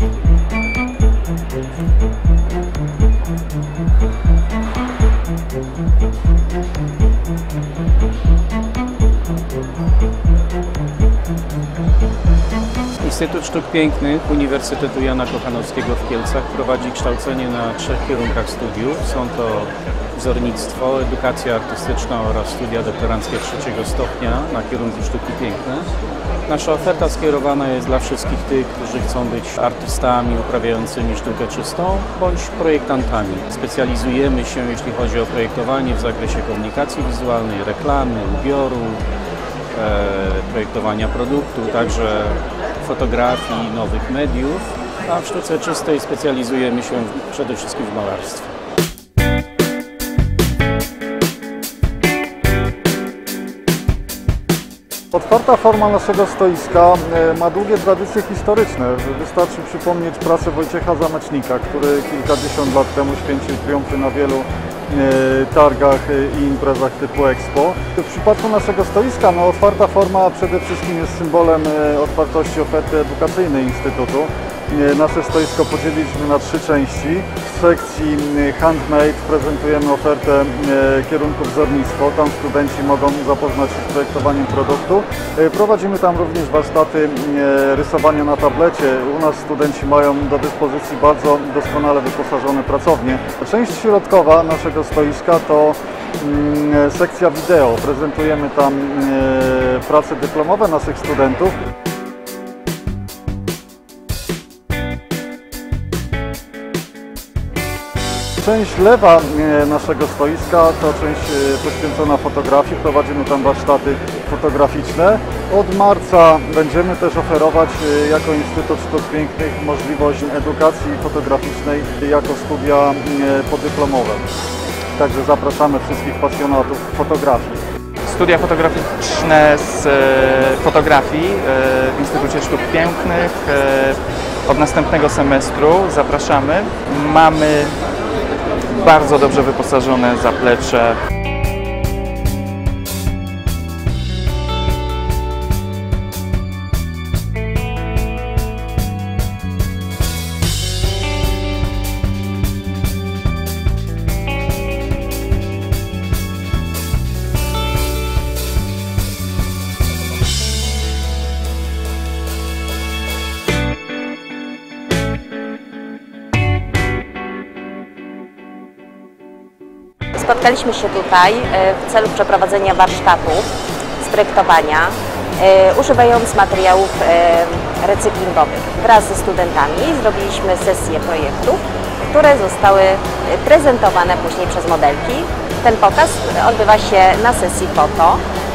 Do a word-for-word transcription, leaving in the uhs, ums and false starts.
Instytut Sztuk Pięknych Uniwersytetu Jana Kochanowskiego w Kielcach prowadzi kształcenie na trzech kierunkach studiów. Są to wzornictwo, edukacja artystyczna oraz studia doktoranckie trzeciego stopnia na kierunku Sztuki Piękne. Nasza oferta skierowana jest dla wszystkich tych, którzy chcą być artystami uprawiającymi sztukę czystą bądź projektantami. Specjalizujemy się, jeśli chodzi o projektowanie w zakresie komunikacji wizualnej, reklamy, ubioru, e, projektowania produktu, także fotografii, nowych mediów, a w sztuce czystej specjalizujemy się przede wszystkim w malarstwie. Otwarta forma naszego stoiska ma długie tradycje historyczne. Wystarczy przypomnieć pracę Wojciecha Zamecznika, który kilkadziesiąt lat temu święcił triumfy na wielu targach i imprezach typu Expo. W przypadku naszego stoiska no, otwarta forma przede wszystkim jest symbolem otwartości oferty edukacyjnej Instytutu. Nasze stoisko podzieliliśmy na trzy części. W sekcji Handmade prezentujemy ofertę kierunku wzornictwo. Tam studenci mogą zapoznać się z projektowaniem produktu. Prowadzimy tam również warsztaty rysowania na tablecie. U nas studenci mają do dyspozycji bardzo doskonale wyposażone pracownie. Część środkowa naszego stoiska to sekcja wideo. Prezentujemy tam prace dyplomowe naszych studentów. Część lewa naszego stoiska to część poświęcona fotografii. Prowadzimy tam warsztaty fotograficzne. Od marca będziemy też oferować jako Instytut Sztuk Pięknych możliwość edukacji fotograficznej jako studia podyplomowe. Także zapraszamy wszystkich pasjonatów fotografii. Studia fotograficzne z fotografii w Instytucie Sztuk Pięknych od następnego semestru zapraszamy. Mamy bardzo dobrze wyposażone zaplecze. Spotkaliśmy się tutaj w celu przeprowadzenia warsztatów z projektowania, używając materiałów recyklingowych. Wraz ze studentami zrobiliśmy sesję projektów, które zostały prezentowane później przez modelki. Ten pokaz odbywa się na sesji foto.